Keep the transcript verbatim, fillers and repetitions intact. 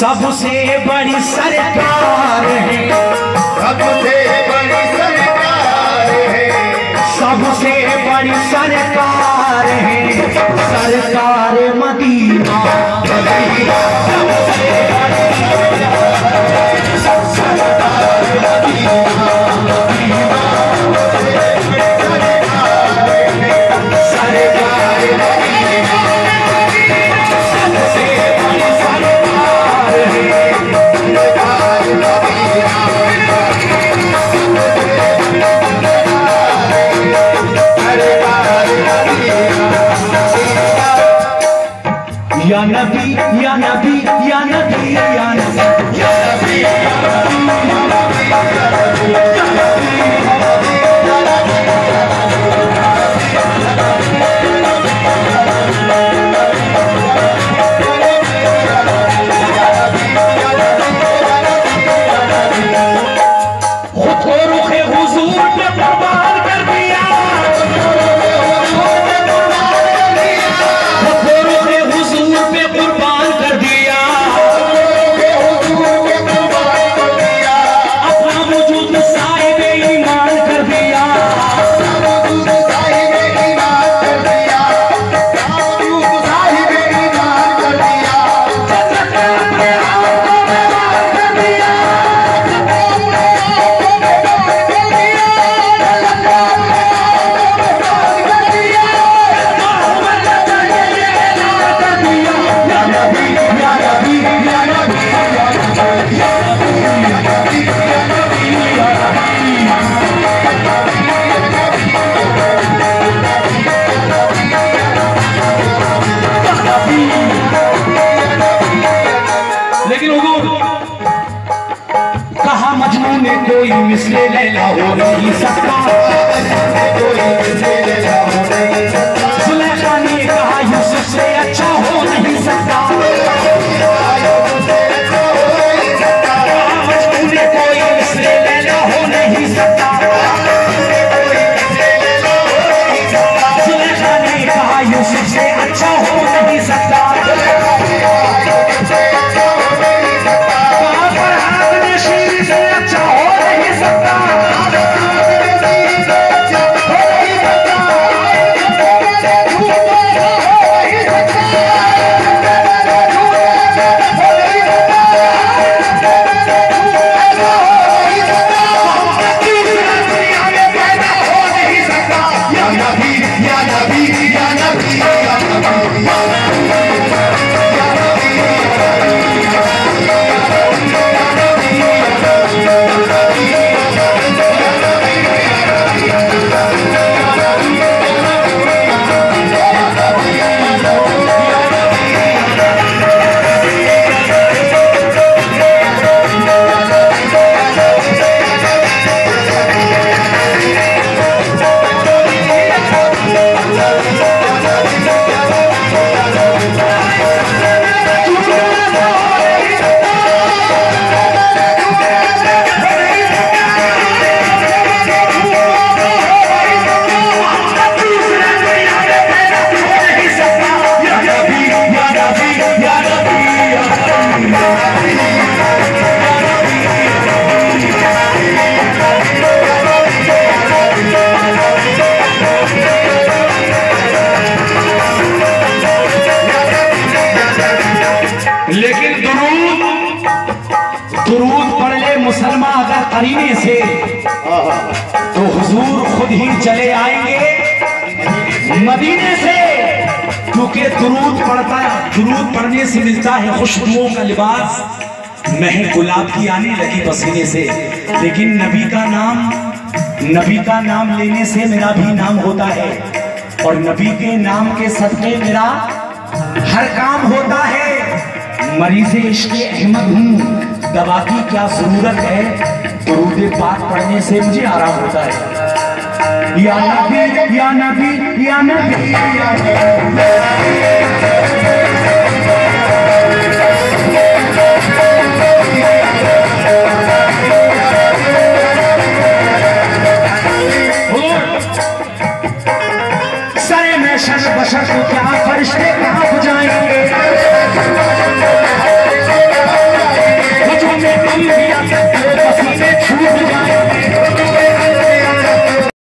सबसे बड़ी सरकार है, सबसे बड़ी सरकार है, सबसे बड़ी सरकार है सरकार मदीना। मदीना सबसे बड़ी सरकार है, सरकार मदीना। मदीना सरकार मदीना, सबसे बड़ी सरकार है, सरकार मदीना। या नबी या नबी या नबी या नबी या नबी या नबी कोई मिसले लैला हो नहीं सकता, कोई मिसले लैला हो नहीं सकता। सुलेखा ने कहा यूसुफ से अच्छा हो नहीं सकता, मजनू ने कोई मिसले लैला हो नहीं सकता। सुलेखा ने कहा यूसुफ से अच्छा हो नहीं सकता। लेकिन दुरूद दुरूद पढ़ ले मुसलमान अगर करीने से तो हुजूर खुद ही चले आएंगे मदीने से, क्योंकि दुरूद पढ़ता दुरूद पढ़ने से मिलता है खुशबुओं का लिबास, महक गुलाब की आने लगी पसीने से। लेकिन नबी का नाम नबी का नाम लेने से मेरा भी नाम होता है, और नबी के नाम के सदके मेरा हर काम होता है। मरीज़े इश्क़ अहमद हूँ, दवा की क्या जरूरत है, दुरूद पाक पढ़ने से मुझे आराम होता है। या नबी या नबी या नबी या सरे में शर बशर को क्या फरिश्ते